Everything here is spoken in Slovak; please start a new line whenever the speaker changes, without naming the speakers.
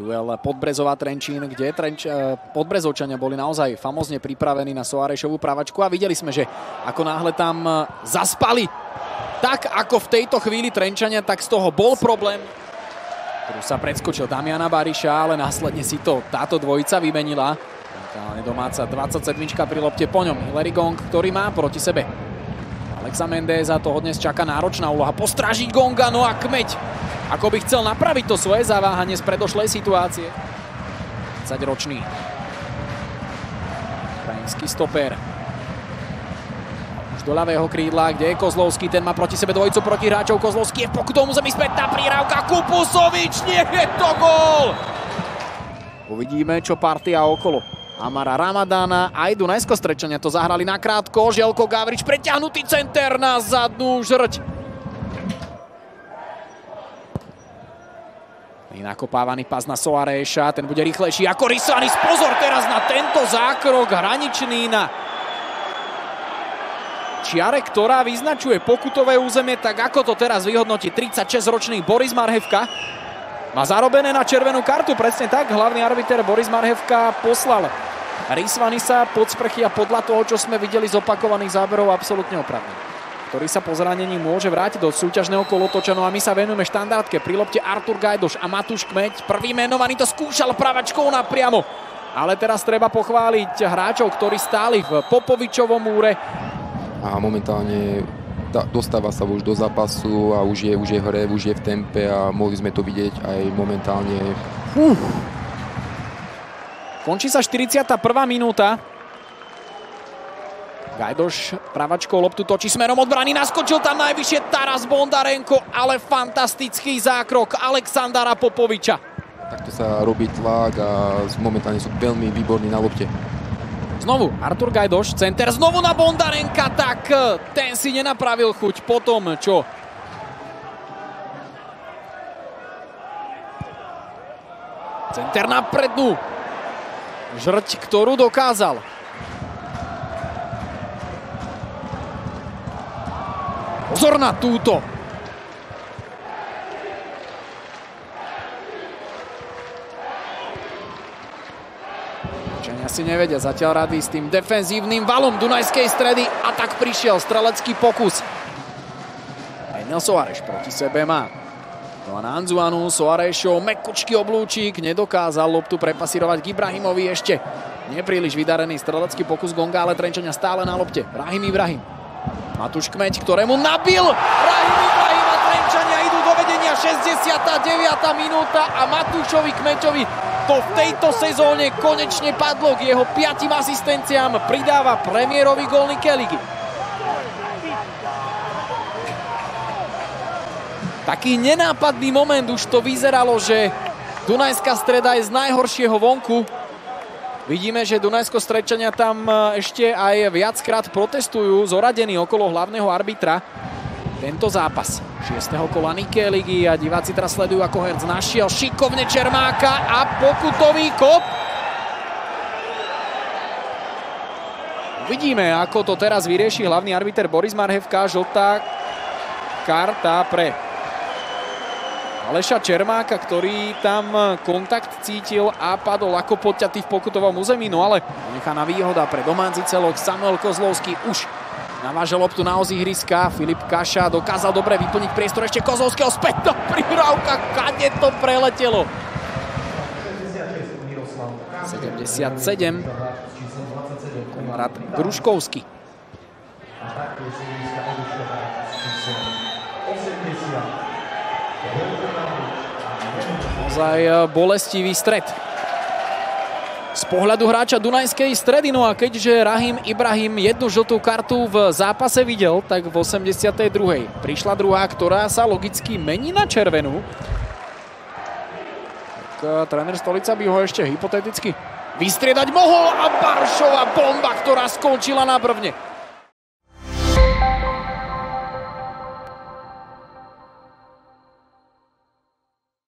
duel Podbrezová Trenčín, kde Podbrezovčania boli naozaj famózne pripravení na Soarešovú pravačku a videli sme, že ako náhle tam zaspali, tak ako v tejto chvíli Trenčania, tak z toho bol problém. Tu sa predskočil Damiana Bariša, ale následne si to táto dvojica vymenila. Domáca 27 pri lopte po ňom. Hilary Gong, ktorý má proti sebe Alexa Mendeza, toho dnes čaká náročná úloha. Postrážiť Gonga, no a Kmeď ako by chcel napraviť to svoje zaváhanie z predošlej situácie. 20-ročný ukrajinský stoper. Už do ľavého krídla, kde je Kozlovský, ten má proti sebe dvojicu protihráčov. Kozlovský je v pokutovom území, spätná prihrávka, Kupusovič, nie je to gól! Uvidíme, čo partia okolo Amara Ramadána. Aj Dunajsko-Strečania to zahrali nakrátko. Željko Gavrič, preťahnutý center na zadnú žrť. Nakopávaný pas na Soareša, ten bude rýchlejší ako Rysanis. Pozor teraz na tento zákrok hraničný na čiare, ktorá vyznačuje pokutové územie. Tak ako to teraz vyhodnotí 36-ročný Boris Marhevka? Má zarobené na červenú kartu, presne tak. Hlavný arbiter Boris Marhevka poslal Rysanisa pod sprchy a podľa toho, čo sme videli z opakovaných záberov, absolútne oprávnený, ktorý sa po zranení môže vrátiť do súťažného kolotoča. No a my sa venujeme štandardke pri lopte Artur Gajdoš a Matúš Kmeď. Prvý menovaný to skúšal pravačkou napriamo. Ale teraz treba pochváliť hráčov, ktorí stáli v Popovičovom múre.
A momentálne dostáva sa už do zápasu a už je hre, už je v tempe a mohli sme to vidieť aj momentálne.
Končí sa 41. minúta. Gajdoš pravačkou loptu točí smerom od brany, naskočil tam najvyššie Taras Bondarenko, ale fantastický zákrok Alexandara Popoviča.
Takto sa robí tlak a momentálne sú veľmi výborní na lopte.
Znovu Artur Gajdoš, center znovu na Bondarenka, tak ten si nenapravil chuť po tom, čo center na prednú žrť, ktorú dokázal. Pozor na túto. Čania si nevedia zatiaľ rady s tým defenzívnym valom Dunajskej stredy a tak prišiel strelecký pokus. Enel Soareš proti sebe má Joana Anzuanu, Soarešov mekučký oblúčik, nedokázal loptu prepasírovať k Ibrahimovi, ešte nepríliš vydarený strelecký pokus Gonga, ale Trenčania stále na lopte. Rahim Ibrahim. Matúš Kmeď, ktorému nabil Rahim Ibrahim a Trenčania idú do vedenia. 69. minúta a Matúšovi Kmeďovi to v tejto sezóne konečne padlo. K jeho 5 asistenciám pridáva premiérový gól Nike ligy. Taký nenápadný moment, už to vyzeralo, že Dunajská streda je z najhoršieho vonku. Vidíme, že Dunajsko-Strečania tam ešte aj viackrát protestujú, zoradení okolo hlavného arbitra. Tento zápas 6. kola Nike ligy a diváci teraz sledujú, ako Herc našiel šikovne Čermáka a pokutový kop. Vidíme, ako to teraz vyrieši hlavný arbiter Boris Marhevka. Žltá karta pre Aleša Čermáka, ktorý tam kontakt cítil a padol ako podťatý v pokutovom území. No ale nechaná výhoda pre domáci celok. Samuel Kozlovský už navážel loptu na osi ihriska. Filip Kaša dokázal dobre vyplniť priestor. Ešte Kozlovského späť. Prihrávka, kade to preletelo. 77. Konrad Gruškovský. Naozaj bolestivý stret z pohľadu hráča Dunajskej stredy. No a keďže Rahim Ibrahim jednu žltú kartu v zápase videl, tak v 82. prišla druhá, ktorá sa logicky mení na červenú. Tak tréner Stolica by ho ešte hypoteticky vystriedať mohol a Baršova bomba, ktorá skončila na brvne.